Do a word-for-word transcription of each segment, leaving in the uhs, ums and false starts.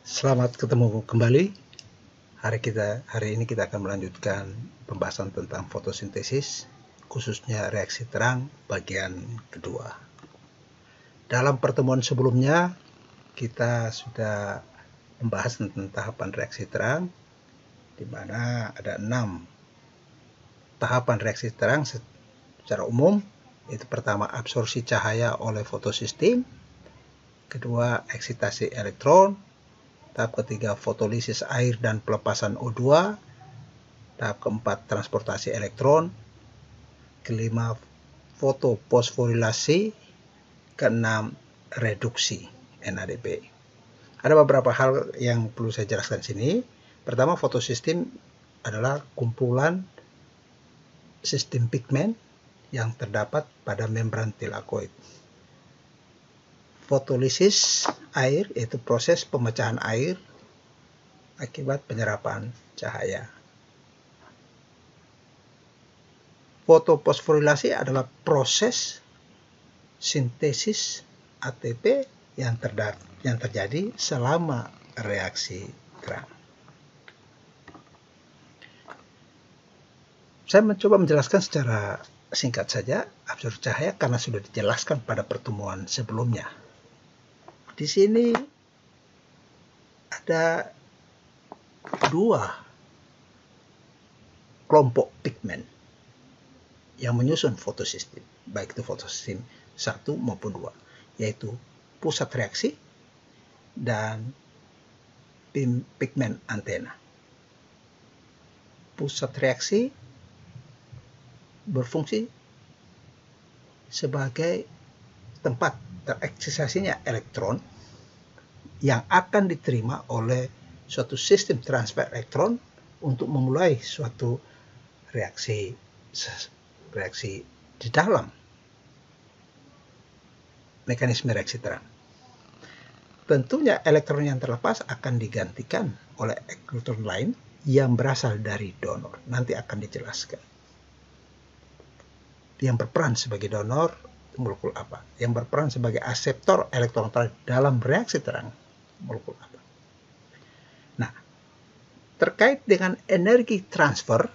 Selamat ketemu kembali. Hari kita hari ini kita akan melanjutkan pembahasan tentang fotosintesis, khususnya reaksi terang bagian kedua. Dalam pertemuan sebelumnya kita sudah membahas tentang tahapan reaksi terang, di mana ada enam tahapan reaksi terang secara umum. Itu pertama, absorpsi cahaya oleh fotosistem, kedua, eksitasi elektron, tahap ketiga, fotolisis air dan pelepasan O dua. Tahap keempat, transportasi elektron. Kelima, fotofosforilasi. Keenam, reduksi N A D P. Ada beberapa hal yang perlu saya jelaskan di sini. Pertama, fotosistem adalah kumpulan sistem pigmen yang terdapat pada membran tilakoid. Fotolisis air yaitu proses pemecahan air akibat penyerapan cahaya. Fotofosforilasi adalah proses sintesis A T P yang, yang terjadi selama reaksi terang. Saya mencoba menjelaskan secara singkat saja absorpsi cahaya karena sudah dijelaskan pada pertemuan sebelumnya. Di sini ada dua kelompok pigmen yang menyusun fotosistem, baik itu fotosistem satu maupun dua, yaitu pusat reaksi dan pigmen antena. Pusat reaksi berfungsi sebagai tempat tereksitasinya elektron yang akan diterima oleh suatu sistem transfer elektron untuk memulai suatu reaksi reaksi di dalam mekanisme reaksi terang. Tentunya elektron yang terlepas akan digantikan oleh elektron lain yang berasal dari donor. Nanti akan dijelaskan. Yang berperan sebagai donor molekul apa? Yang berperan sebagai aseptor elektron dalam reaksi terang molekul apa? Nah, terkait dengan energi transfer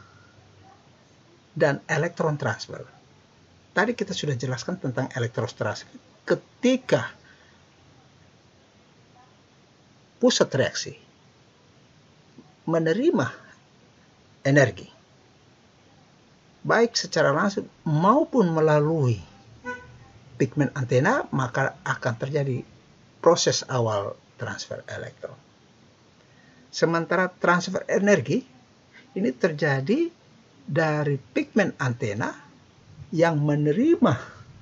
dan elektron transfer, tadi kita sudah jelaskan tentang elektron transfer ketika pusat reaksi menerima energi baik secara langsung maupun melalui pigmen antena, maka akan terjadi proses awal transfer elektron. Sementara transfer energi ini terjadi dari pigmen antena yang menerima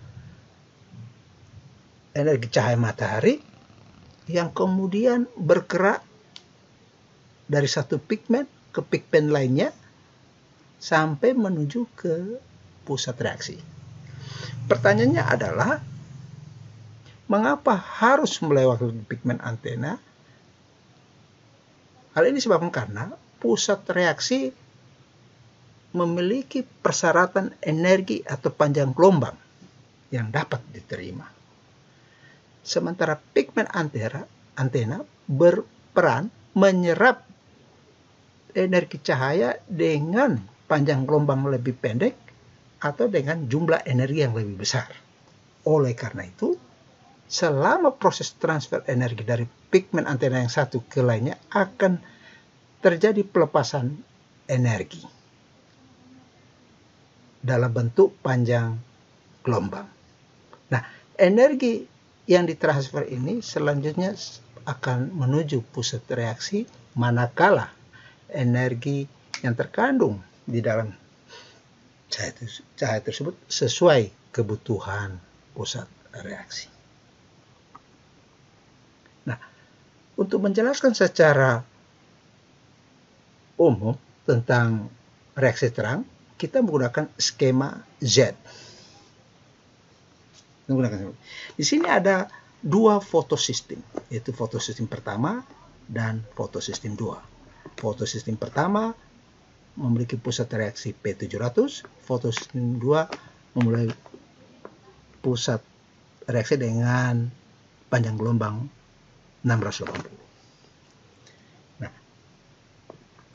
energi cahaya matahari yang kemudian bergerak dari satu pigmen ke pigmen lainnya sampai menuju ke pusat reaksi. Pertanyaannya adalah, mengapa harus melewati pigmen antena? Hal ini disebabkan karena pusat reaksi memiliki persyaratan energi atau panjang gelombang yang dapat diterima. Sementara pigmen antena, antena berperan menyerap energi cahaya dengan panjang gelombang lebih pendek atau dengan jumlah energi yang lebih besar. Oleh karena itu, selama proses transfer energi dari pigmen antena yang satu ke lainnya akan terjadi pelepasan energi dalam bentuk panjang gelombang. Nah, energi yang ditransfer ini selanjutnya akan menuju pusat reaksi manakala energi yang terkandung di dalam cahaya tersebut sesuai kebutuhan pusat reaksi. Nah, untuk menjelaskan secara umum tentang reaksi terang, kita menggunakan skema Z. Menggunakan. Di sini ada dua fotosistem, yaitu fotosistem pertama dan fotosistem dua. Fotosistem pertama memiliki pusat reaksi P tujuh ratus, fotosistem dua memulai pusat reaksi dengan panjang gelombang enam ratus delapan puluh.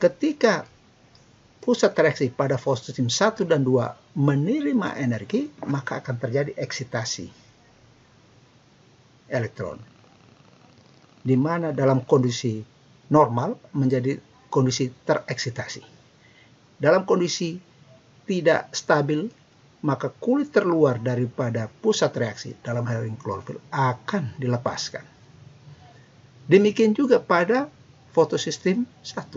ketika pusat reaksi pada fotosistem satu dan dua menerima energi, maka akan terjadi eksitasi elektron, di mana dalam kondisi normal menjadi kondisi tereksitasi. Dalam kondisi tidak stabil, maka kulit terluar daripada pusat reaksi, dalam hal ini klorofil, akan dilepaskan. Demikian juga pada fotosistem satu.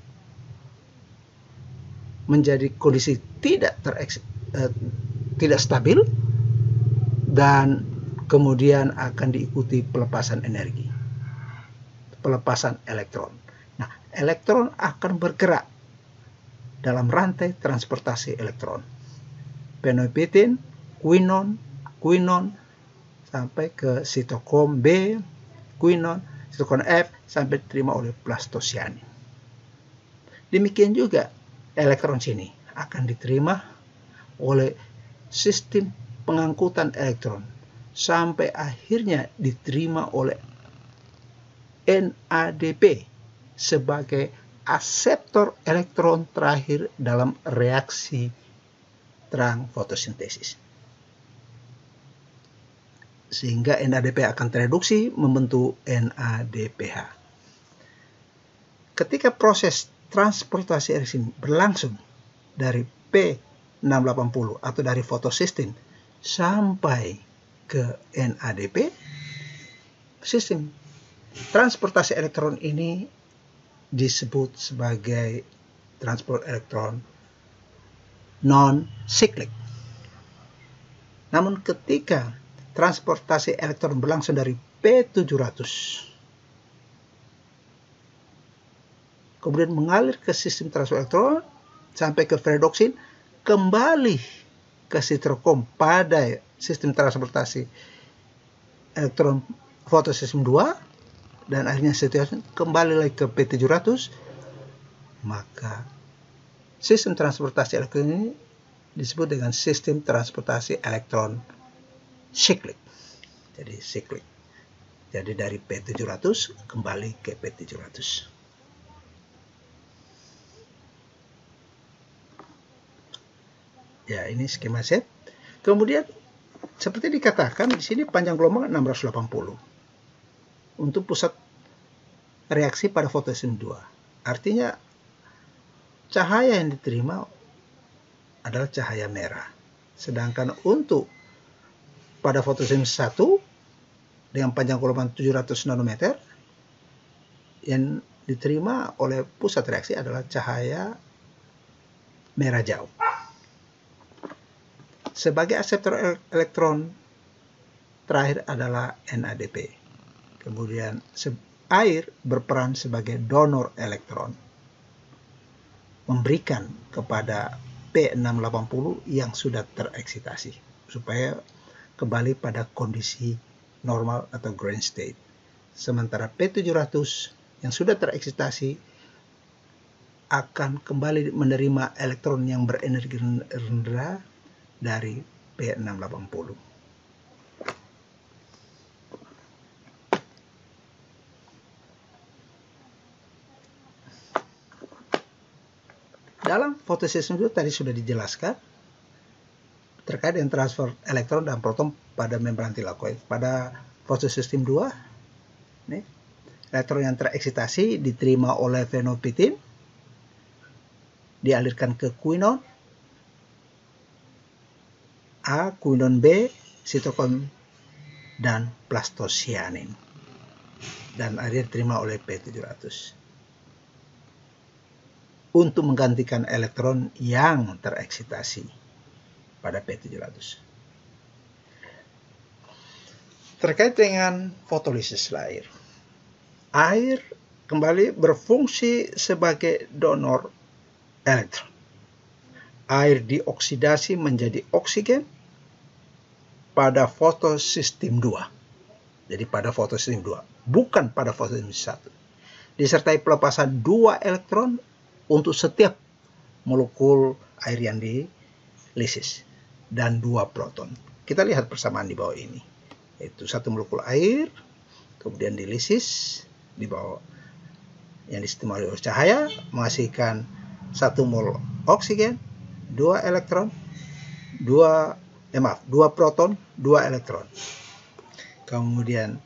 Menjadi kondisi tidak tereks, eh, tidak stabil, dan kemudian akan diikuti pelepasan energi, pelepasan elektron. Nah, elektron akan bergerak dalam rantai transportasi elektron. Phenolphthalein, quinon, quinon sampai ke sitokrom B, quinon, sitokrom F sampai diterima oleh plastocyanin. Demikian juga elektron sini akan diterima oleh sistem pengangkutan elektron sampai akhirnya diterima oleh N A D P sebagai aseptor elektron terakhir dalam reaksi terang fotosintesis. Sehingga N A D P akan tereduksi membentuk N A D P H. Ketika proses transportasi elektron berlangsung dari P enam delapan nol atau dari fotosistem sampai ke N A D P, sistem transportasi elektron ini disebut sebagai transport elektron non-cyclic. Namun ketika transportasi elektron berlangsung dari P tujuh ratus kemudian mengalir ke sistem transport elektron sampai ke ferredoksin, kembali ke sitokrom pada sistem transportasi elektron fotosistem dua, dan akhirnya sitokrom kembali lagi ke P tujuh ratus, maka sistem transportasi elektron ini disebut dengan sistem transportasi elektron siklik. Jadi siklik. Jadi dari P tujuh ratus kembali ke P tujuh ratus. Ya, ini skema set. Kemudian seperti dikatakan di sini panjang gelombang enam ratus delapan puluh untuk pusat reaksi pada fotosistem dua. Artinya cahaya yang diterima adalah cahaya merah. Sedangkan untuk pada fotosistem satu dengan panjang gelombang tujuh ratus nanometer, yang diterima oleh pusat reaksi adalah cahaya merah jauh. Sebagai aseptor elektron terakhir adalah N A D P. Kemudian air berperan sebagai donor elektron, memberikan kepada P enam delapan nol yang sudah tereksitasi supaya kembali pada kondisi normal atau ground state. Sementara P tujuh ratus yang sudah tereksitasi akan kembali menerima elektron yang berenergi rendah dari P enam delapan nol. Dalam fotosistem itu tadi sudah dijelaskan terkait dengan transfer elektron dan proton pada membran tilakoid. Pada fotosistem dua, nih, elektron yang tereksitasi diterima oleh phenolphthalein, dialirkan ke quinon A, quinon B, sitokrom dan plastocyanin, dan akhirnya diterima oleh P tujuh ratus untuk menggantikan elektron yang tereksitasi pada P tujuh ratus. Terkait dengan fotolisis air, air kembali berfungsi sebagai donor elektron. Air dioksidasi menjadi oksigen pada fotosistem dua. Jadi pada fotosistem dua, bukan pada fotosistem satu. Disertai pelepasan dua elektron untuk setiap molekul air yang dilisis dan dua proton. Kita lihat persamaan di bawah ini. Itu satu molekul air, kemudian dilisis di bawah yang distimuli oleh cahaya menghasilkan satu mol oksigen, dua elektron, dua eh maaf, dua proton, dua elektron. Kemudian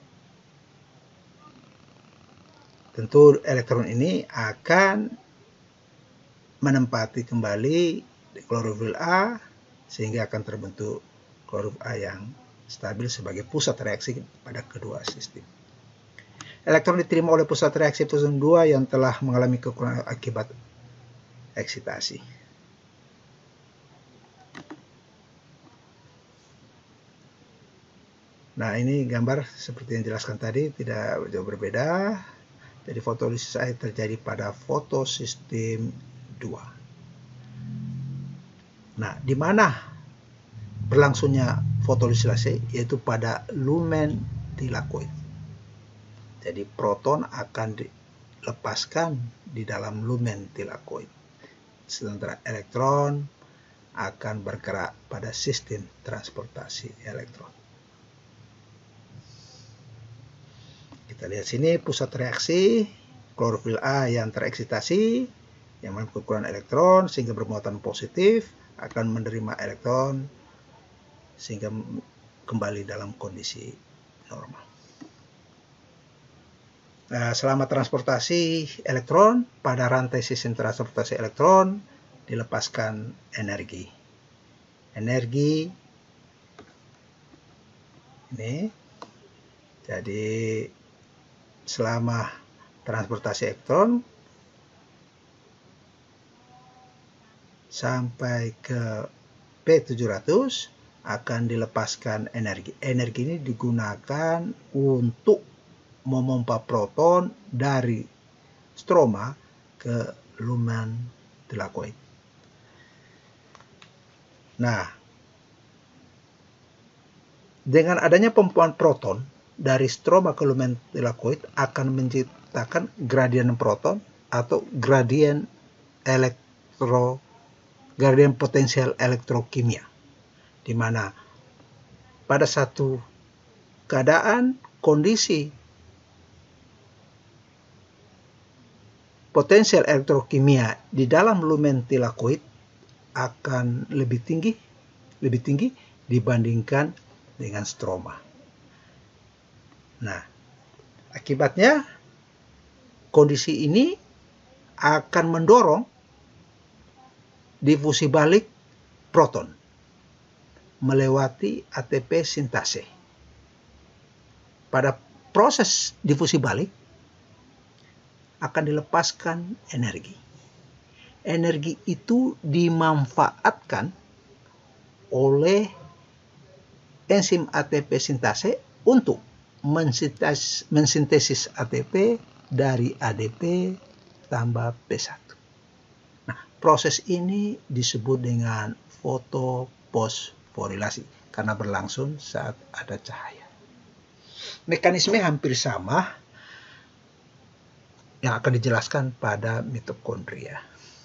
tentu elektron ini akan menempati kembali di klorofil A sehingga akan terbentuk klorofil A yang stabil sebagai pusat reaksi pada kedua sistem. Elektron diterima oleh pusat reaksi fusion dua yang telah mengalami kekurangan akibat eksitasi. Nah, ini gambar seperti yang dijelaskan tadi, tidak jauh berbeda. Jadi fotolisis air terjadi pada fotosistem dua. Nah, di mana berlangsungnya fotolisis yaitu pada lumen tilakoid. Jadi proton akan dilepaskan di dalam lumen tilakoid, sementara elektron akan bergerak pada sistem transportasi elektron. Kita lihat sini pusat reaksi klorofil A yang tereksitasi yang mengalami kekurangan elektron sehingga bermuatan positif akan menerima elektron sehingga kembali dalam kondisi normal. Nah, selama transportasi elektron pada rantai sistem transportasi elektron dilepaskan energi. Energi ini jadi selama transportasi elektron sampai ke P tujuh ratus akan dilepaskan energi. Energi ini digunakan untuk memompa proton dari stroma ke lumen tilakoid. Nah, dengan adanya pompaan proton dari stroma ke lumen tilakoid akan menciptakan gradien proton atau gradien elektro gradien potensial elektrokimia, di mana pada satu keadaan kondisi potensial elektrokimia di dalam lumen tilakoid akan lebih tinggi, lebih tinggi dibandingkan dengan stroma. Nah, akibatnya kondisi ini akan mendorong difusi balik proton melewati A T P sintase. Pada proses difusi balik akan dilepaskan energi. Energi itu dimanfaatkan oleh enzim A T P sintase untuk mensintesis, mensintesis A T P dari A D P tambah P satu. Nah, proses ini disebut dengan fotofosforilasi karena berlangsung saat ada cahaya. Mekanisme hampir sama yang akan dijelaskan pada mitokondria.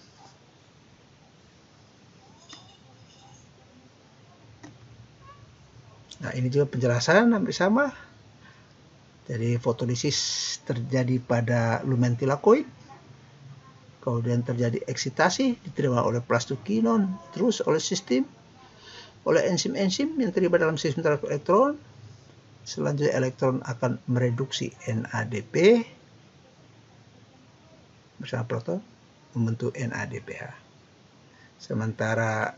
Nah, ini juga penjelasan hampir sama. Jadi fotolisis terjadi pada lumen tilakoid, kemudian terjadi eksitasi diterima oleh plastokinon, terus oleh sistem, oleh enzim-enzim yang terlibat dalam sistem transport elektron. Selanjutnya elektron akan mereduksi N A D P bersama proton membentuk N A D P H. Sementara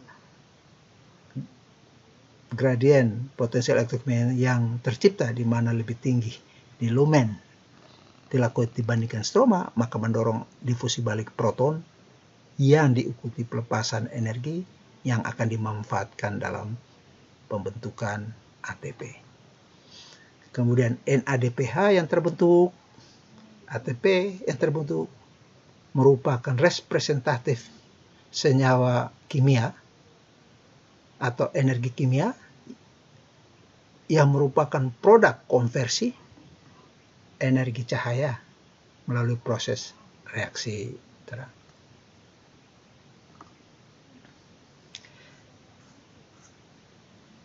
gradien potensial elektrokimia yang tercipta di mana lebih tinggi di lumen tilakoid dibandingkan stroma, maka mendorong difusi balik proton yang diikuti pelepasan energi yang akan dimanfaatkan dalam pembentukan A T P. Kemudian N A D P H yang terbentuk, A T P yang terbentuk merupakan representatif senyawa kimia atau energi kimia yang merupakan produk konversi energi cahaya melalui proses reaksi terang.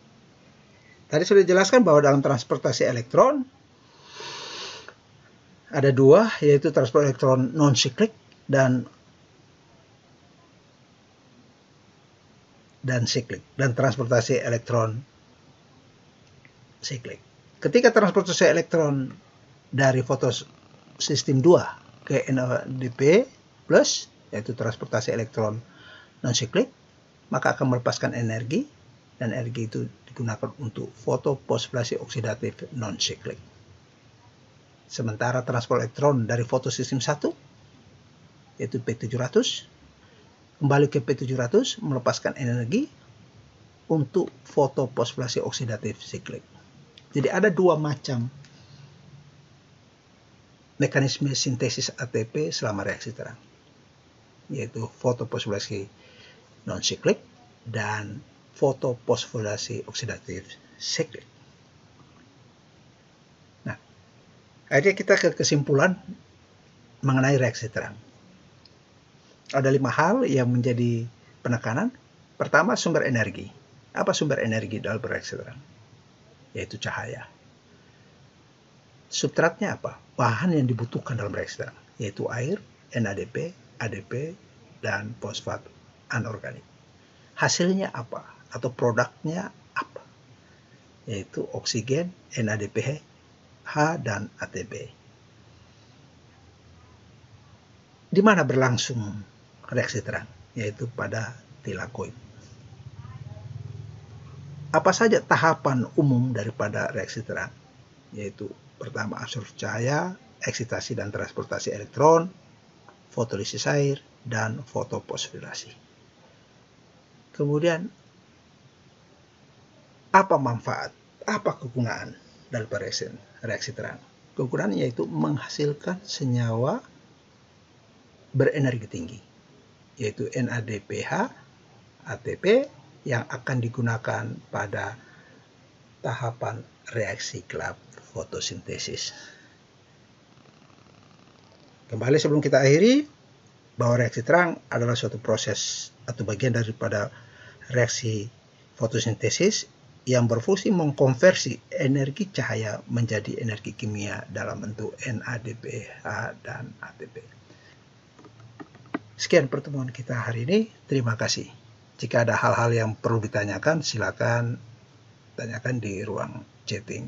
Tadi sudah dijelaskan bahwa dalam transportasi elektron ada dua, yaitu transport elektron non-siklik dan dan siklik, dan transportasi elektron siklik. Ketika transportasi elektron dari fotosistem dua ke N A D P plus, yaitu transportasi elektron non-siklik, maka akan melepaskan energi, dan energi itu digunakan untuk fotoposfilasi oksidatif non-siklik. Sementara transport elektron dari fotosistem satu, yaitu P tujuh ratus, kembali ke P tujuh ratus melepaskan energi untuk fotoposfilasi oksidatif siklik. Jadi ada dua macam mekanisme sintesis A T P selama reaksi terang, yaitu fotoposfilasi non-siklik dan fotoposfilasi oksidatif siklik. Nah, akhirnya kita ke kesimpulan mengenai reaksi terang. Ada lima hal yang menjadi penekanan. Pertama, sumber energi. Apa sumber energi dalam reaksi terang? Yaitu cahaya. Substratnya apa? Bahan yang dibutuhkan dalam reaksi terang, yaitu air, N A D P, A D P, dan fosfat anorganik. Hasilnya apa? Atau produknya apa? Yaitu oksigen, N A D P H, dan A T P. Di mana berlangsung reaksi terang? Yaitu pada tilakoid. Apa saja tahapan umum daripada reaksi terang? Yaitu pertama, absorpsi cahaya, eksitasi dan transportasi elektron, fotolisis air, dan fotoposfilasi. Kemudian, apa manfaat, apa kegunaan dari reaksi, reaksi terang? Kegunaan yaitu menghasilkan senyawa berenergi tinggi, yaitu N A D P H, A T P, yang akan digunakan pada tahapan reaksi gelap fotosintesis. Kembali sebelum kita akhiri, bahwa reaksi terang adalah suatu proses atau bagian daripada reaksi fotosintesis yang berfungsi mengkonversi energi cahaya menjadi energi kimia dalam bentuk N A D P H dan A T P. Sekian pertemuan kita hari ini. Terima kasih. Jika ada hal-hal yang perlu ditanyakan, silakan tanyakan di ruang chatting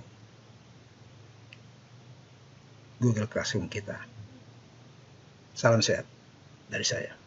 Google Classroom kita. Salam sehat dari saya.